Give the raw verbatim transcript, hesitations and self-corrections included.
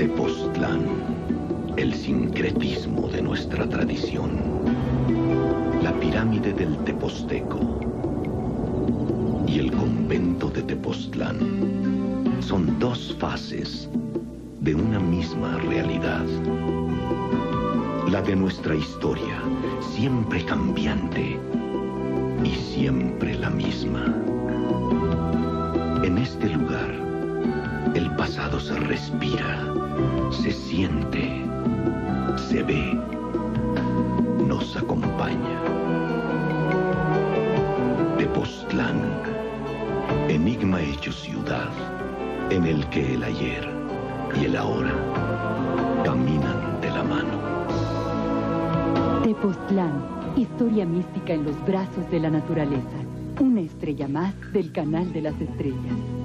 Tepoztlán, el sincretismo de nuestra tradición. La pirámide del Tepozteco y el convento de Tepoztlán son dos fases de una misma realidad. La de nuestra historia, siempre cambiante y siempre la misma. En este lugar, el pasado se respira, se siente, se ve, nos acompaña. Tepoztlán, enigma hecho ciudad, en el que el ayer y el ahora caminan de la mano. Tepoztlán, historia mística en los brazos de la naturaleza. Una estrella más del Canal de las Estrellas.